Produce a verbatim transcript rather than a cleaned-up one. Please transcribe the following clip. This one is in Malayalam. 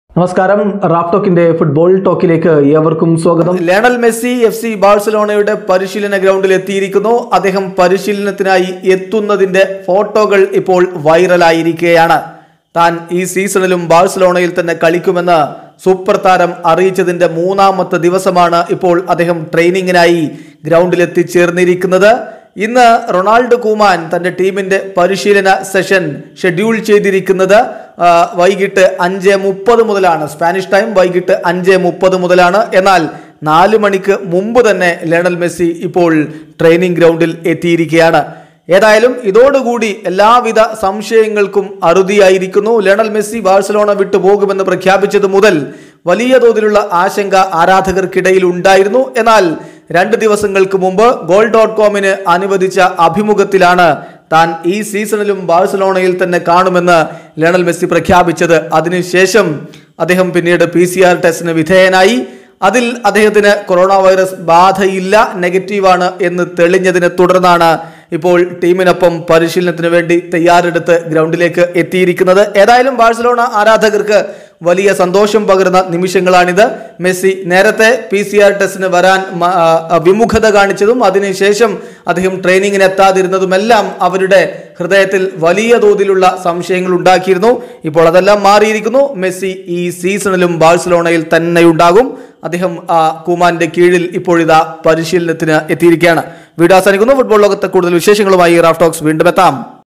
നമസ്കാരം റാഫ് ടോക്കിന്റെ ഫുട്ബോൾ ടോക്കിലേക്ക് ഏവർക്കും സ്വാഗതം. ലയണൽ മെസ്സി എഫ് സി ബാഴ്സലോണയുടെ പരിശീലന ഗ്രൗണ്ടിൽ എത്തിയിരിക്കുന്നു. അദ്ദേഹം പരിശീലനത്തിനായി എത്തുന്നതിന്റെ ഫോട്ടോകൾ ഇപ്പോൾ വൈറലായിരിക്കുകയാണ്. താൻ ഈ സീസണിലും ബാഴ്സലോണയിൽ തന്നെ കളിക്കുമെന്ന് സൂപ്പർ താരം അറിയിച്ചതിന്റെ മൂന്നാമത്തെ ദിവസമാണ് ഇപ്പോൾ അദ്ദേഹം ട്രെയിനിങ്ങിനായി ഗ്രൗണ്ടിൽ എത്തിച്ചേർന്നിരിക്കുന്നത്. ഇന്ന് റൊണാൾഡോ കൂമാൻ തന്റെ ടീമിന്റെ പരിശീലന സെഷൻ ഷെഡ്യൂൾ ചെയ്തിരിക്കുന്നത് വൈകിട്ട് അഞ്ച് മുപ്പത് മുതലാണ്. സ്പാനിഷ് ടൈം വൈകിട്ട് അഞ്ച് മുപ്പത് മുതലാണ്. എന്നാൽ നാല് മണിക്ക് മുമ്പ് തന്നെ ലയണൽ മെസ്സി ഇപ്പോൾ ട്രെയിനിങ് ഗ്രൗണ്ടിൽ എത്തിയിരിക്കുകയാണ്. ഏതായാലും ഇതോടുകൂടി എല്ലാവിധ സംശയങ്ങൾക്കും അറുതിയായിരിക്കുന്നു. ലയണൽ മെസ്സി ബാഴ്സലോണ വിട്ടുപോകുമെന്ന് പ്രഖ്യാപിച്ചത് മുതൽ വലിയ തോതിലുള്ള ആശങ്ക ആരാധകർക്കിടയിൽ ഉണ്ടായിരുന്നു. എന്നാൽ രണ്ട് ദിവസങ്ങൾക്ക് മുമ്പ് ഗോൾ ഡോട്ട് കോമിന് അനുവദിച്ച അഭിമുഖത്തിലാണ് താൻ ഈ സീസണിലും ബാഴ്സലോണയിൽ തന്നെ കാണുമെന്ന് ലയണൽ മെസ്സി പ്രഖ്യാപിച്ചത്. അതിനുശേഷം അദ്ദേഹം പിന്നീട് പി സി ആർ ടെസ്റ്റിന് വിധേയനായി. അതിൽ അദ്ദേഹത്തിന് കൊറോണ വൈറസ് ബാധയില്ല, നെഗറ്റീവാണ് എന്ന് തെളിഞ്ഞതിനെ തുടർന്നാണ് ഇപ്പോൾ ടീമിനൊപ്പം പരിശീലനത്തിന് വേണ്ടി തയ്യാറെടുത്ത് ഗ്രൗണ്ടിലേക്ക് എത്തിയിരിക്കുന്നത്. ഏതായാലും ബാഴ്സലോണ ആരാധകർക്ക് വലിയ സന്തോഷം പകരുന്ന നിമിഷങ്ങളാണിത്. മെസ്സി നേരത്തെ പി സി ആർ ടെസ്റ്റിന് വരാൻ വിമുഖത കാണിച്ചതും അതിനുശേഷം അദ്ദേഹം ട്രെയിനിങ്ങിന് എത്താതിരുന്നതുമെല്ലാം അവരുടെ ഹൃദയത്തിൽ വലിയ തോതിലുള്ള സംശയങ്ങൾ ഉണ്ടാക്കിയിരുന്നു. ഇപ്പോൾ അതെല്ലാം മാറിയിരിക്കുന്നു. മെസ്സി ഈ സീസണിലും ബാഴ്സലോണയിൽ തന്നെ ഉണ്ടാകും. അദ്ദേഹം കൂമാന്റെ കീഴിൽ ഇപ്പോഴിതാ പരിശീലനത്തിന് എത്തിയിരിക്കുകയാണ്. വീഡിയോ അവസാനിക്കുന്നു. ഫുട്ബോൾ ലോകത്തെ കൂടുതൽ വിശേഷങ്ങളുമായി റാഫ് ടോക്സ് വീണ്ടും എത്താം.